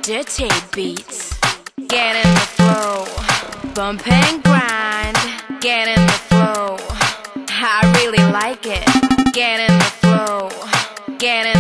dirty beats. Get in the flow, bump and grind. Get in the flow, I really like it. Get in the flow, get in